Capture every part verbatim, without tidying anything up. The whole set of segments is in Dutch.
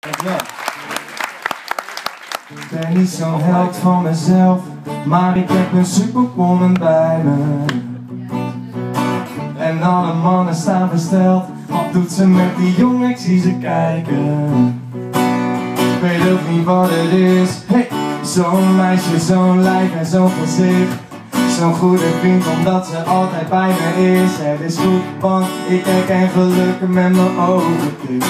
Dankjewel. Ik ben niet zo'n held van mezelf, maar ik heb een superwoman bij me. En alle mannen staan versteld, wat doet ze met die jongen, ik zie ze kijken. Ik weet ook niet wat het is, hey, zo'n meisje, zo'n lijf en zo'n gezicht. Zo'n goede vriend omdat ze altijd bij me is. Het is goed, want ik herken gelukkig met mijn ogen dicht.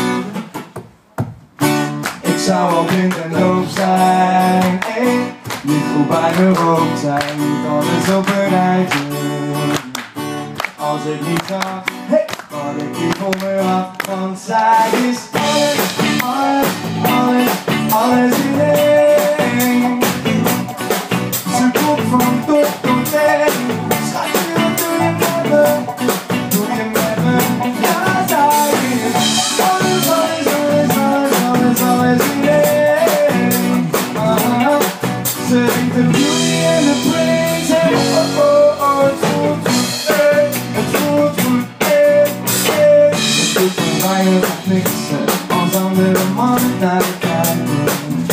Ik zou al blind en doof zijn, hey, niet goed bij mijn hoofd zijn, niet alles op een rijtje. Als ik niet zag, hey, wat ik hier voor me had, want zij is alles, alles, alles, alles in één. Ze komt van top tot teen. Schatje, wat doe je met me? Doe je met me? Ja, zij is alles, alles, alles, alles, alles, alles in één. Uh-huh. Ze denkt de beauty en de praise. En oh, oh, oh, het voelt goed, eh. Het voelt goed, eh, eh. Het doet me weinig of niks, eh. Als andere mannen naar de kijken.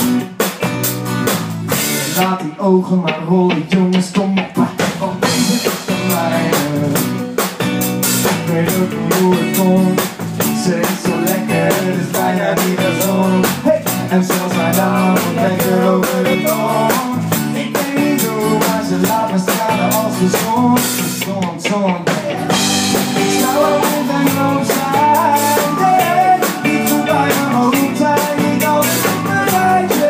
Laat die ogen maar rollen, jongens, kom op, want deze is de mijne. Ik weet ook niet hoe het komt, ze is zo lekker, het is bijna niet gezond. Hey! En zelfs mijn naam wordt lekker over de toon. Ik weet niet hoe, maar ze laat me stralen als de zon. De zon, zon, ik zou wel blind en doof zijn, hey. Niet goed bij mijn hoofd zijn, niet altijd op mijn rijtje.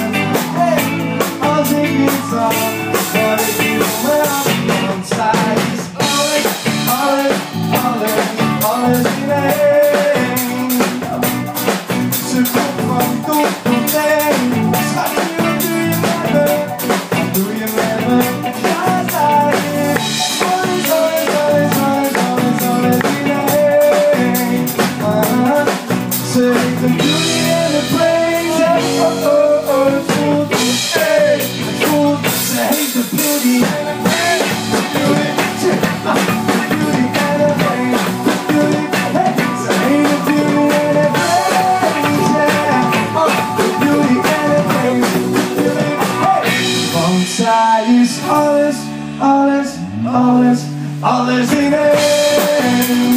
Als ik niet zag, wat ik hier voor me had, want zij is alles, alles, alles, alles in één. Ze komt van top tot teen. Schatje, wat doe je met me? Wat doe je met me? Ja, zij is alles, alles, alles, alles, alles, alles in één. Uh-huh. Ze heeft een beauty en een praise. En oh, oh, oh, het voelt goed, hey. Het voelt, ze heeft de beauty en een praise. De beauty, check, ah, de beauty en een praise. De beauty, hey. Ze heeft de beauty en een praise, yeah. Oh, de beauty en een praise. De beauty, hey. Want zij is alles, alles, alles, alles in één.